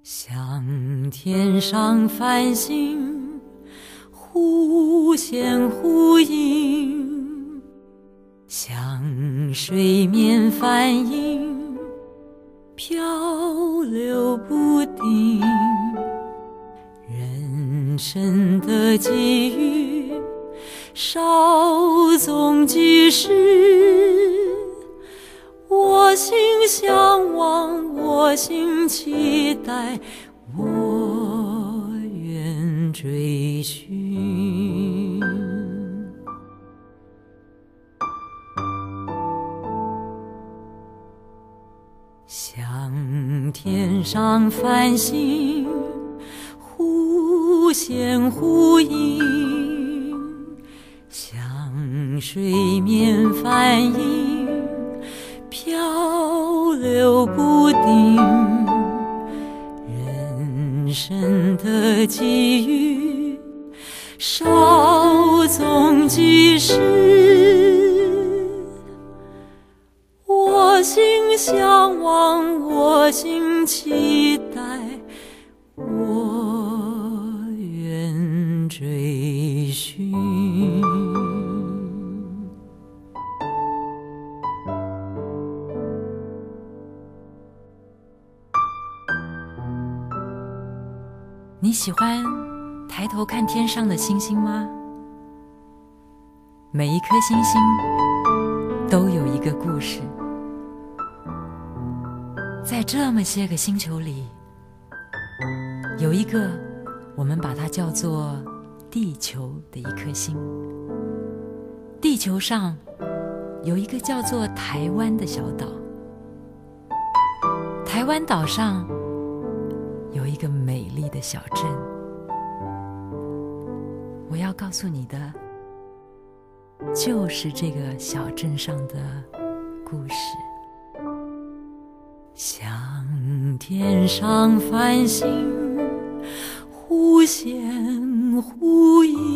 像天上繁星忽现忽隐，像水面帆影漂流不定。人生的际遇稍纵即逝，我心向往，我心期待，我愿追寻。像天上繁星忽现忽隐，像水面帆影漂流不定。人生的际遇稍纵即逝，我心向往，我心期待，我愿追寻。你喜欢抬头看天上的星星吗？每一颗星星都有一个故事。在这么些个星球里，有一个我们把它叫做地球的一颗星。地球上有一个叫做台湾的小岛，台湾岛上有一个美丽的小镇。我要告诉你的就是这个小镇上的故事。像天上繁星忽现忽隐，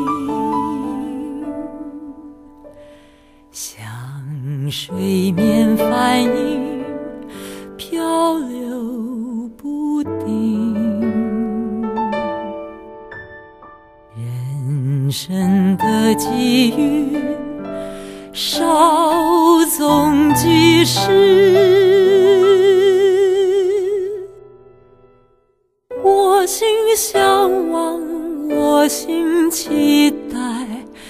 像水面帆影漂流不定。人生的际遇稍纵即逝，我心向往，我心期待，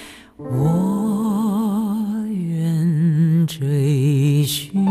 我愿追寻。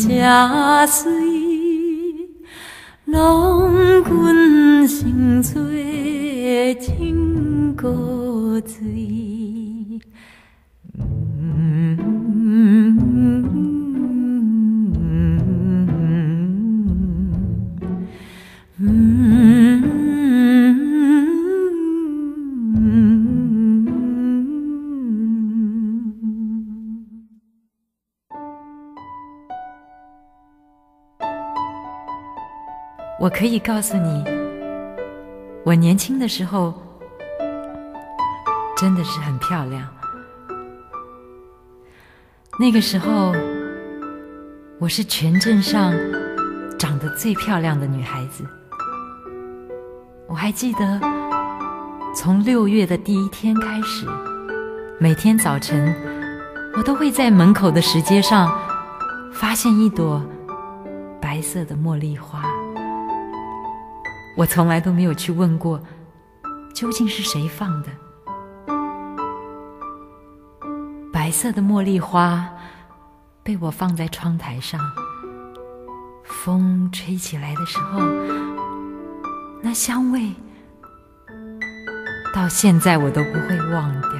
正水，郎君心作情孤醉。我可以告诉你，我年轻的时候真的是很漂亮。那个时候，我是全镇上长得最漂亮的女孩子。我还记得，从6月的第1天开始，每天早晨，我都会在门口的石阶上发现一朵白色的茉莉花。我从来都没有去问过，究竟是谁放的。白色的茉莉花被我放在窗台上，风吹起来的时候，那香味到现在我都不会忘掉。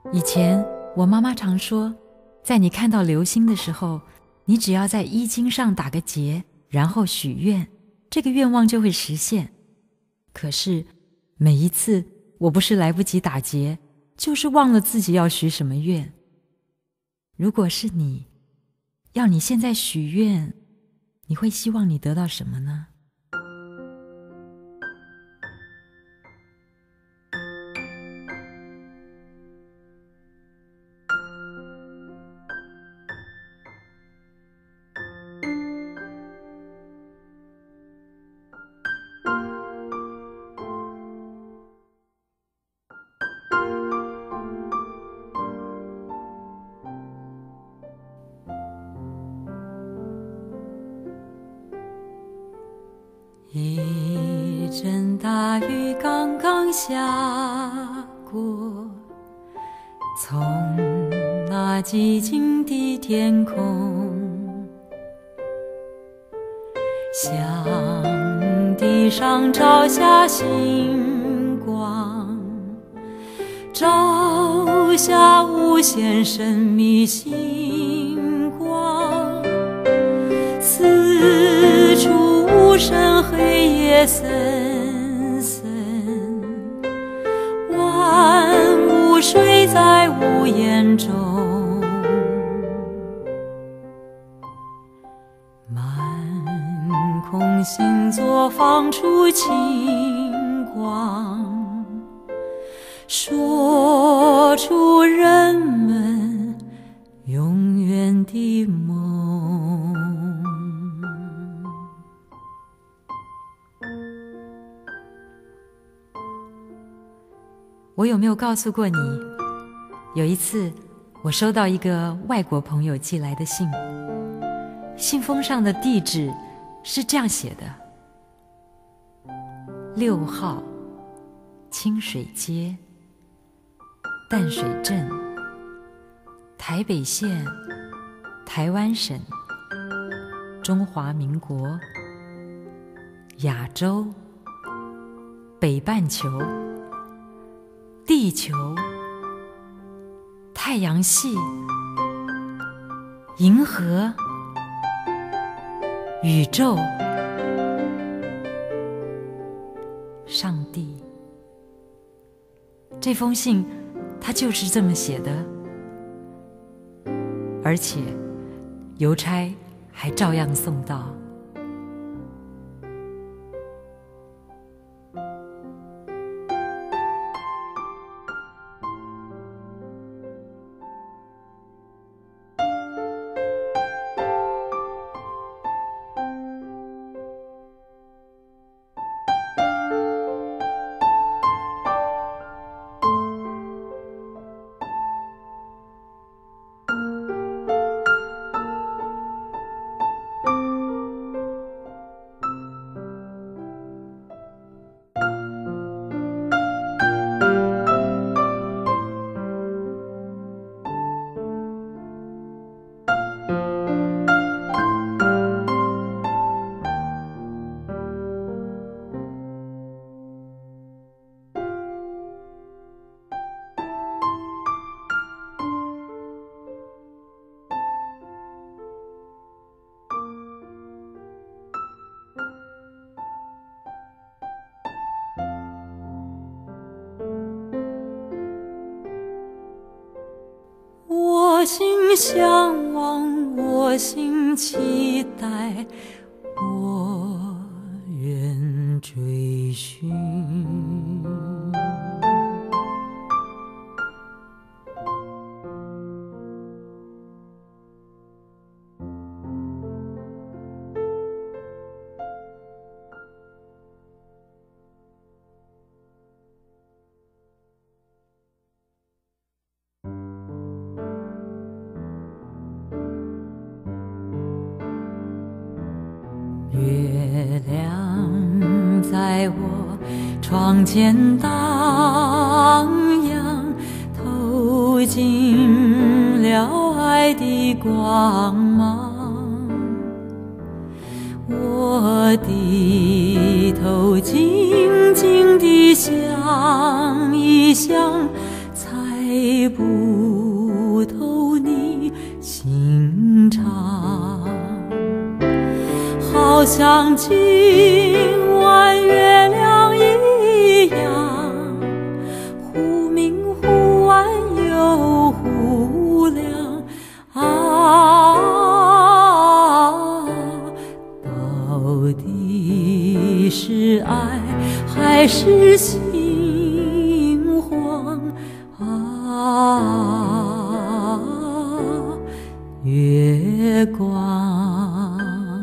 以前我妈妈常说，在你看到流星的时候，你只要在衣襟上打个结，然后许愿，这个愿望就会实现。可是每一次我不是来不及打结，就是忘了自己要许什么愿。如果是你，要你现在许愿，你会希望你得到什么呢？一阵大雨刚刚下过，从那寂静的天空，向地上照下星光，照下无限神秘星光，四处无声，黑夜森森，万物睡在屋檐中，满空星座放出清光，说出人们永远的梦。我有没有告诉过你，有一次我收到一个外国朋友寄来的信，信封上的地址是这样写的：6号清水街，淡水镇，台北县，台湾省，中华民国，亚洲，北半球，地球，太阳系，银河，宇宙，上帝。这封信他就是这么写的，而且邮差还照样送到。我心向往，我心期待，我愿追寻。月亮在我窗前荡漾，透进了爱的光芒。我低头静静地想一想，才不像今晚月亮一样，忽明忽暗又忽亮啊，到底是爱还是心慌啊？月光。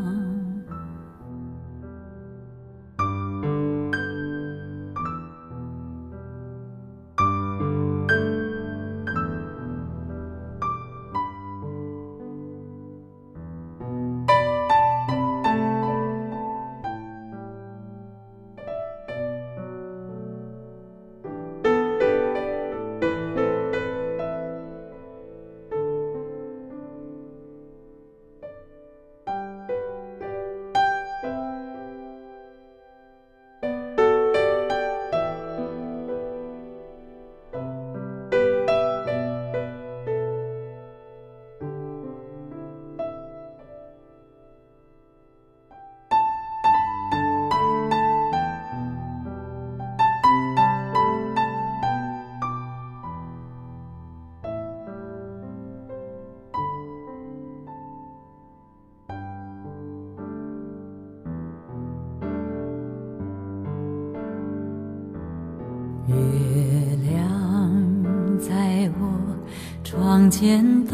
月亮在我窗前荡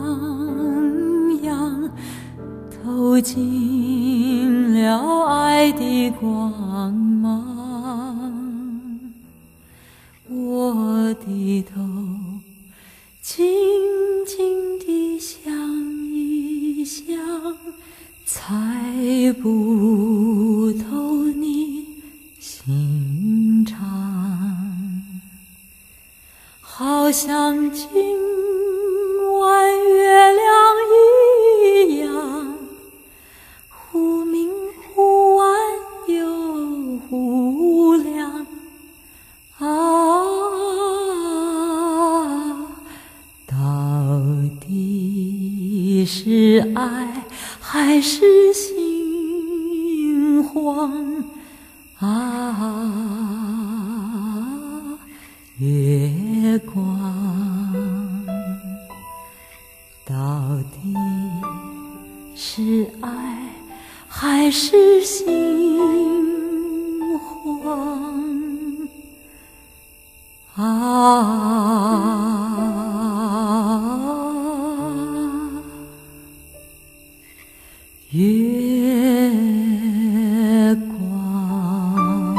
漾，透进了爱的光芒。我的头静静地想一想，猜不透你心肠，好像今晚月亮一样，忽明忽暗又忽亮啊，到底是爱还是心慌啊？月光，到底是爱还是心慌啊？月光。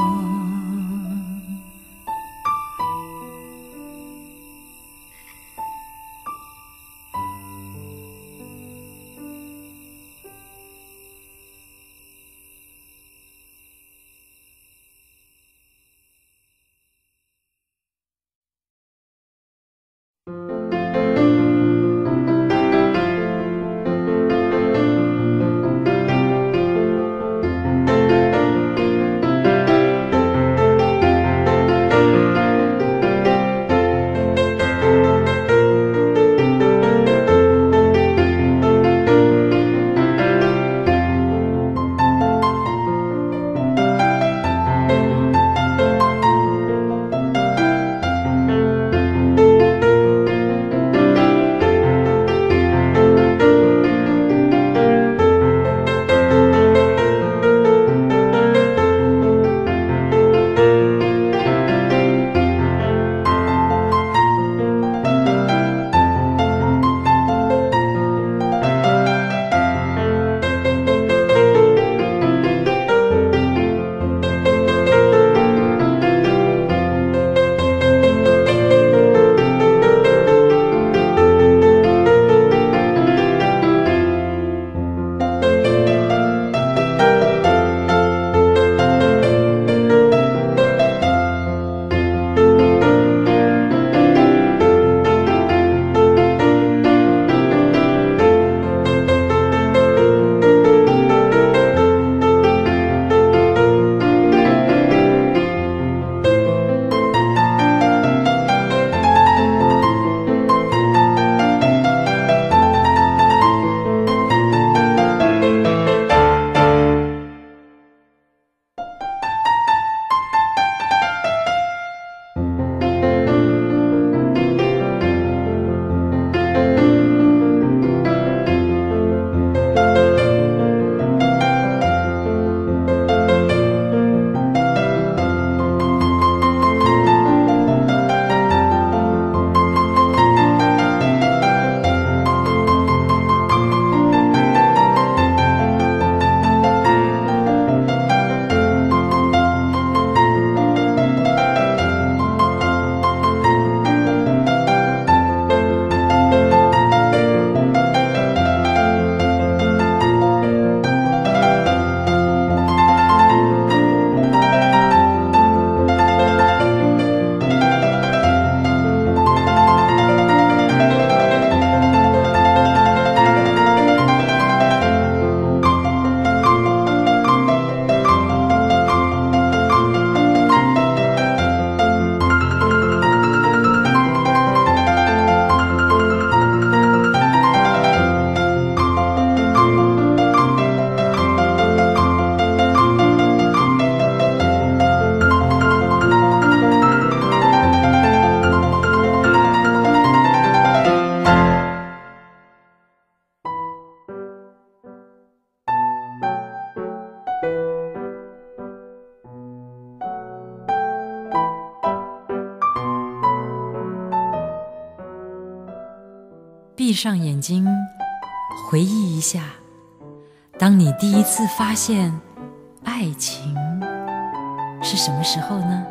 闭上眼睛，回忆一下，当你第一次发现爱情是什么时候呢？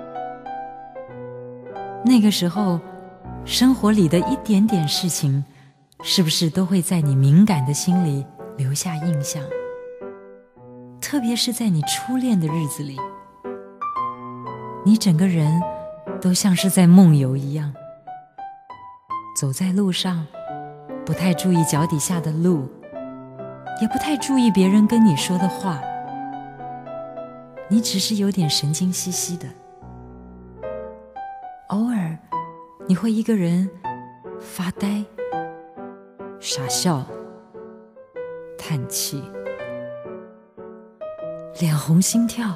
那个时候，生活里的一点点事情，是不是都会在你敏感的心里留下印象？特别是在你初恋的日子里，你整个人都像是在梦游一样，走在路上，不太注意脚底下的路，也不太注意别人跟你说的话，你只是有点神经兮兮的。偶尔你会一个人发呆、傻笑、叹气，脸红心跳，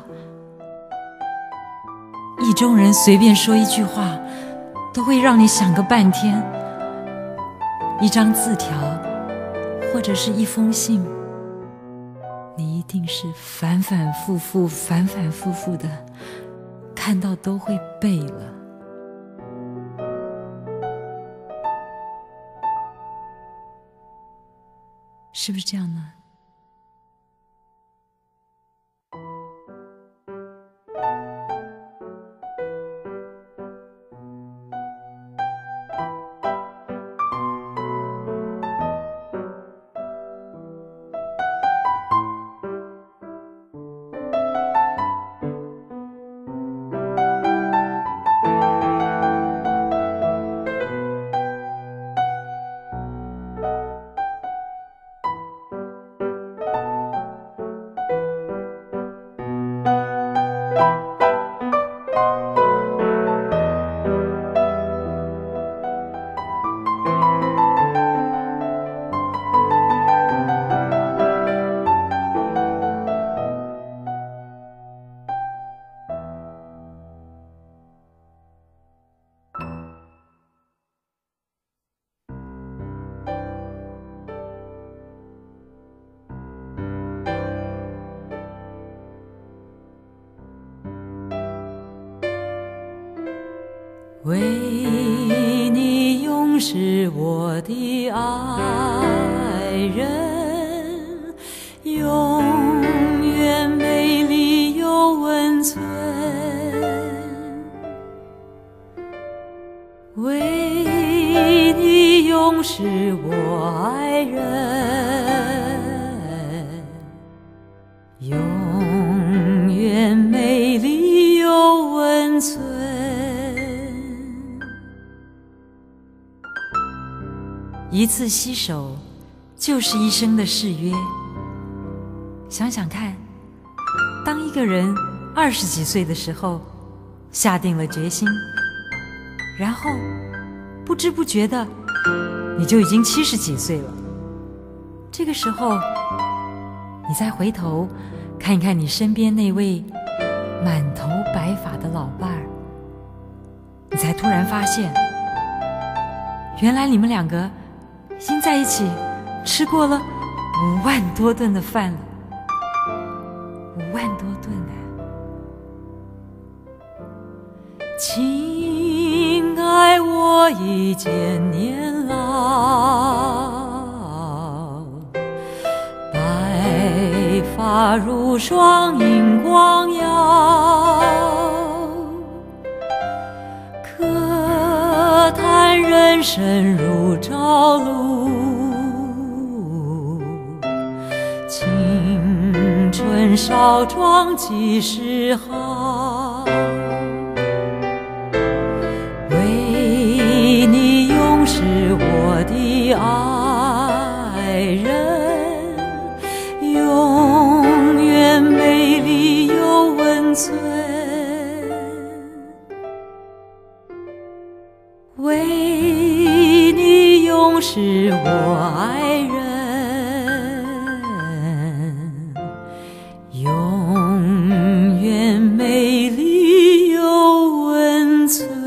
意中人随便说一句话都会让你想个半天，一张字条或者是一封信，你一定是反反复复的看到都会背了。是不是这样呢？为你永是我的爱人，永远美丽又温存。为你永是我爱人，永远美丽又温存。一次携手就是一生的誓约。想想看，当一个人20几岁的时候下定了决心，然后不知不觉的你就已经70几岁了，这个时候你再回头看一看你身边那位满头白发的老伴儿，你才突然发现，原来你们两个已经在一起吃过了5万多顿的饭了，5万多顿呢。亲爱，我已渐年老，白发如霜映光耀，可叹人生如朝露，青春少壮几时好，为你永是我的爱人，永远美丽又温存。为你永是我爱人，永远美丽又温存。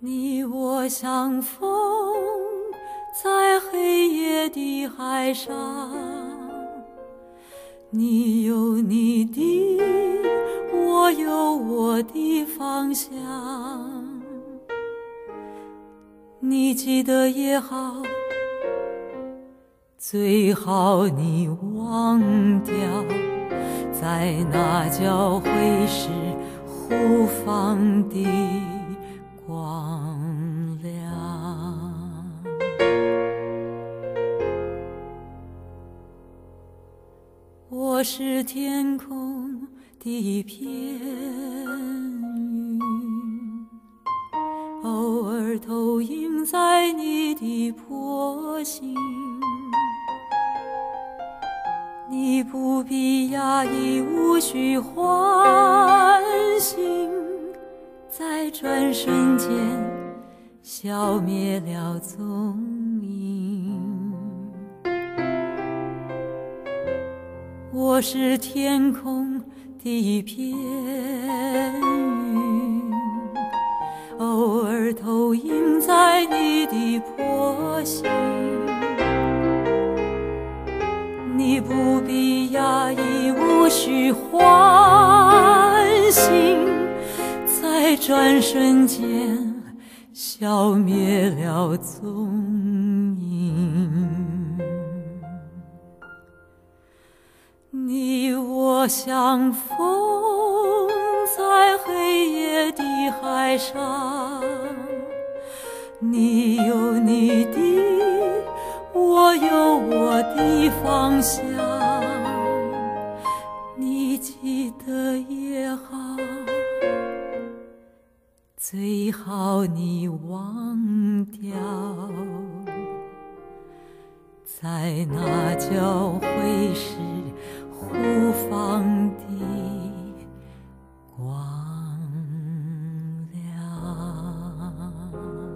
你我相逢在黑夜的海上，你有你的，我有我的方向。你记得也好，最好你忘掉，在那交汇时互放的光亮。我是天空的一片云，偶尔投影在你的波心。你不必压抑，无需唤醒，在转瞬间消灭了踪影。我是天空的一片云，偶尔投影在你的波心。你不必压抑，无需唤醒，在转瞬间消灭了踪影。你我相逢在黑夜的海上，你有你的，我有我的方向。你记得也好，最好你忘掉，在那交汇时互放的光亮。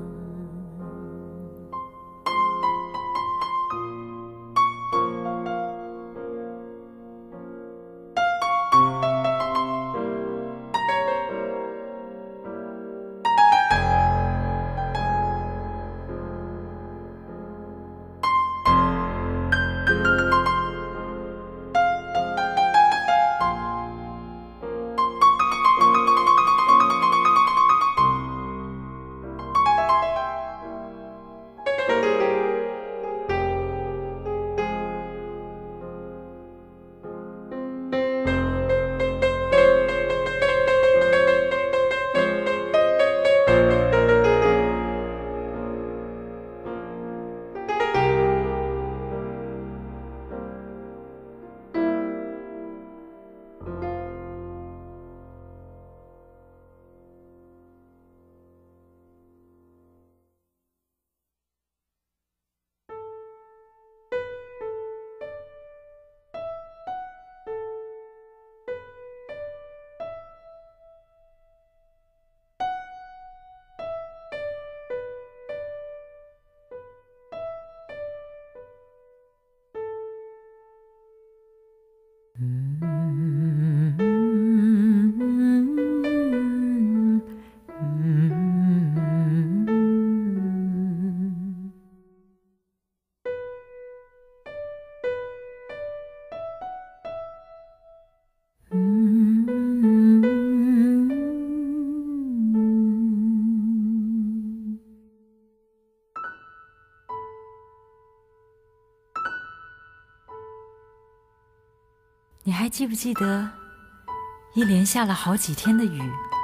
你还记不记得一连下了好几天的雨，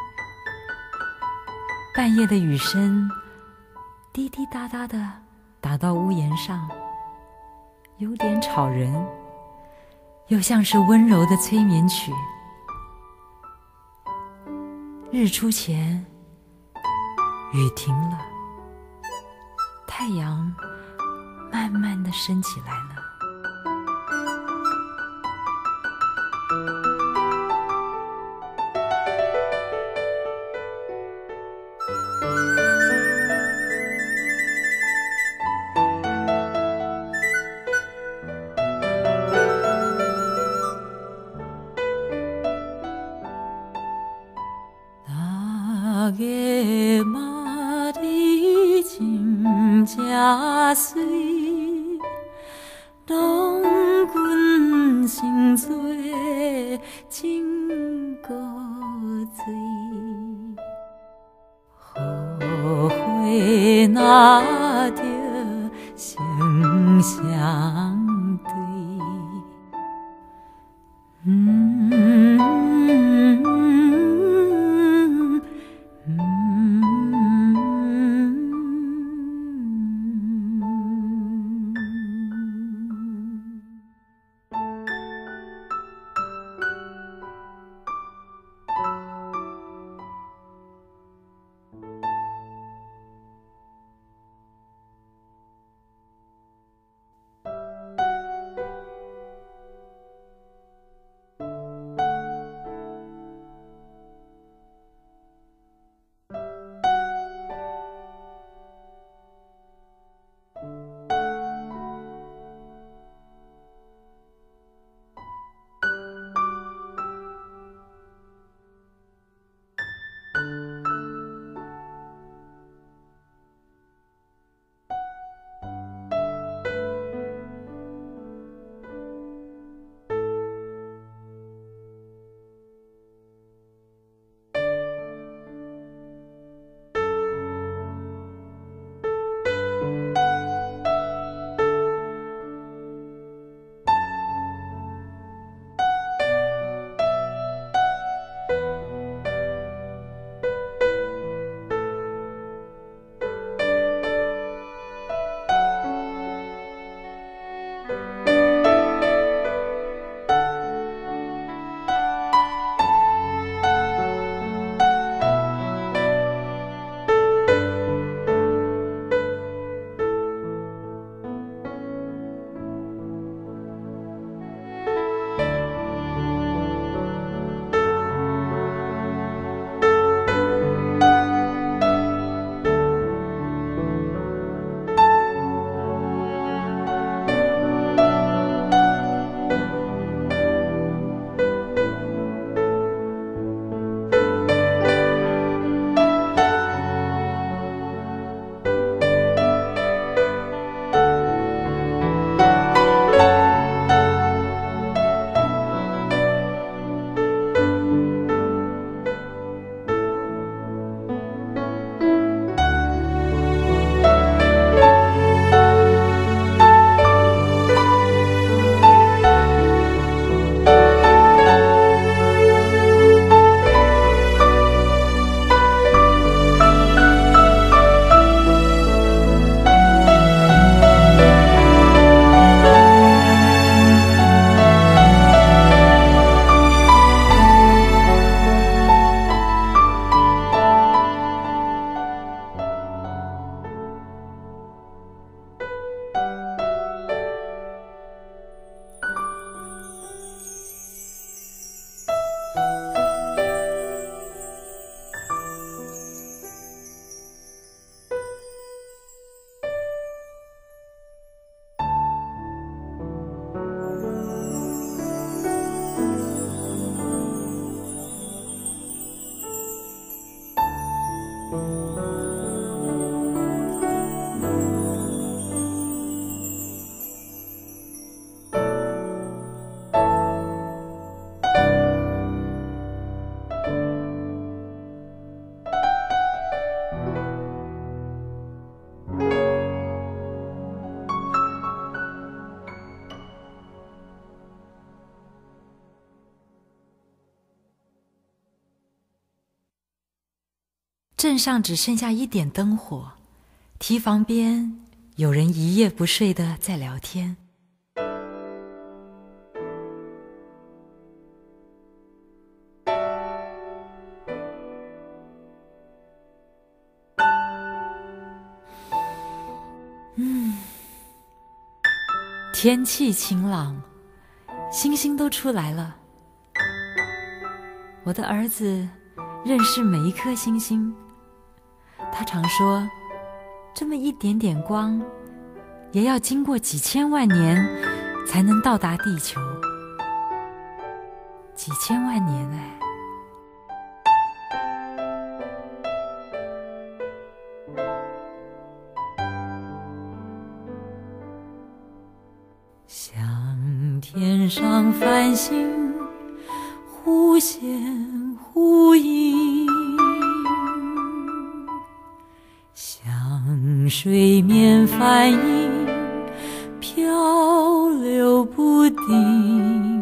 半夜的雨声滴滴答答地打到屋檐上，有点吵人，又像是温柔的催眠曲。日出前雨停了，太阳慢慢地升起来了。投げまで真水，拢阮心做真古锥。雨花若着成双对。镇上只剩下一点灯火，堤防边有人一夜不睡的在聊天。天气晴朗，星星都出来了。我的儿子认识每一颗星星，他常说，这么一点点光，也要经过几千万年才能到达地球。几千万年哎！ 像天上繁星忽现忽隐，像水面反应漂流不定。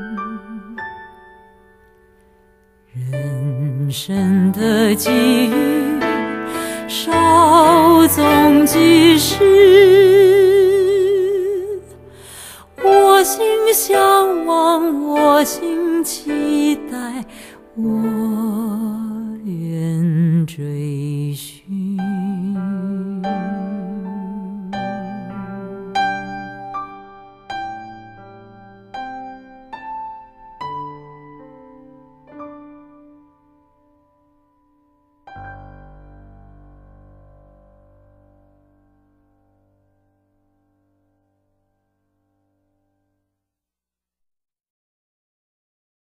人生的际遇稍纵即逝，我心向往，我心期待，我